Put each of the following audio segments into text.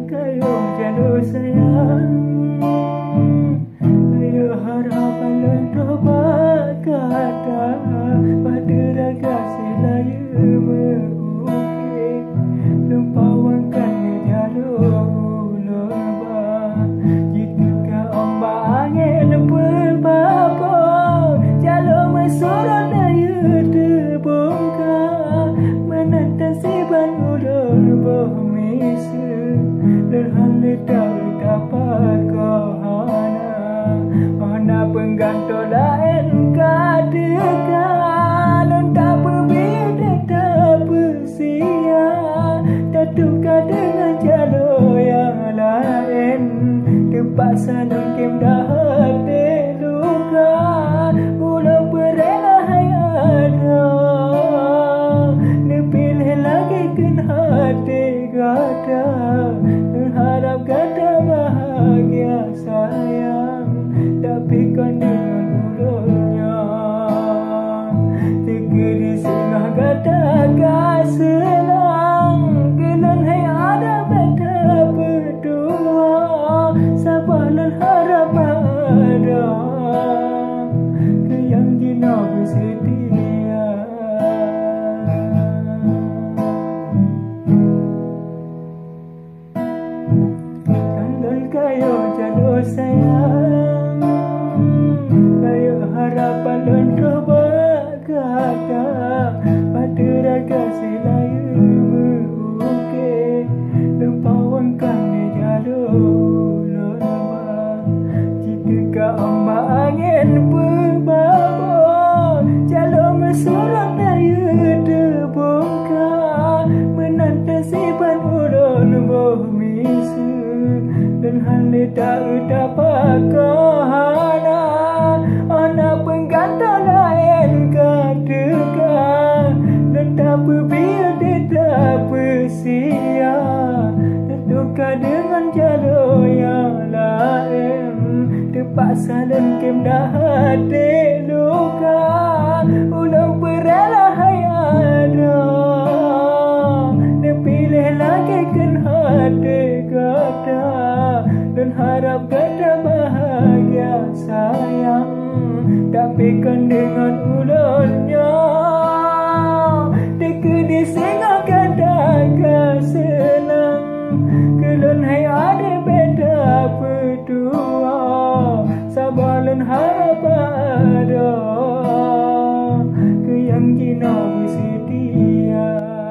kayo jatuh sayang. Ayo harapan lentobat kata pada raga selaya mengukir lupawankan jalur lebah. Jika ombak angin berbapa jalur mesurut daya terbongkar menantang siban ulur bermisa lerhana tak dapat kohana hana penggantung lain katakan tak berbeza tak bersia tertukar dengan jalur yang lain terpaksa nungkim dah hati luka ulang berelah ada dipilih lagi kan hati gada harap gada bahagia sayang tapi kan dengan ulurnya teka di singgah gada gak senang kelan hai ada beda berdua sabar dan harap ada ke yang jina bersedia. Kayo jatuh sayang, kayo harapan lentobat kata pada raga selaya mengukir lupawankan di jalur lebah. Jika ombak angin berbapa jalur mesurut daya terbongkar menantang siban ulun bermisa dan hanya tak dapat kohana ana penggantung lain katakan dan tak berbeza tak bersia tertukar dengan jalur yang lain terpaksa lengkim dah hati luka ulang berelah ada dipilih lagi kan hati gada dan harap gada bahagia sayang tapi kan dengan ulurnya teka di singgah gada gak senang kelan hai ada beda berdua sabar dan harap ada ke yang jina bersedia.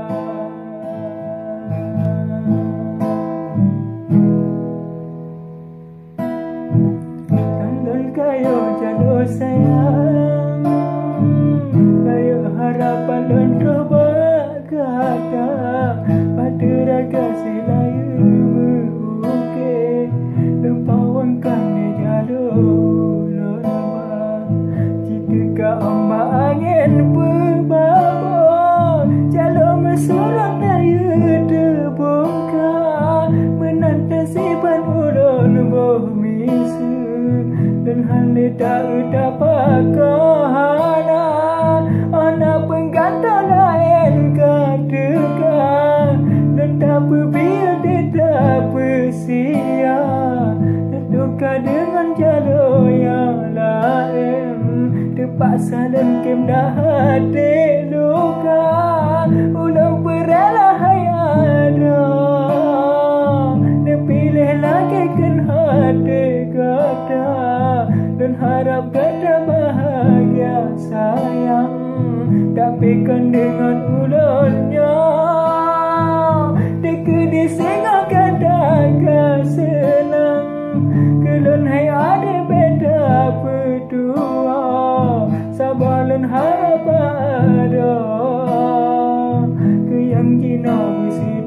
Kayo jatuh sayang, kayo harapan lentobat kata pada raga selaya mengukir lupawankan di jalur lebah. Jika ombak angin berbapa jalur mesurut daya terbongkar menantang siban ulun bermisa dan hanya tak dapat kohana ana penggantung lain katakan dan tak berbeza tak bersia tertukar dengan jalur yang lain terpaksa lengkim dah hati luka ulang berelah ada dipilih lagi kan hati gada dan harap gada bahagia sayang tapi kan dengan ulurnya teka di singgah gada gak senang kelan hai ada beda berdua sabar dan harap ada ke yang jina bersedia.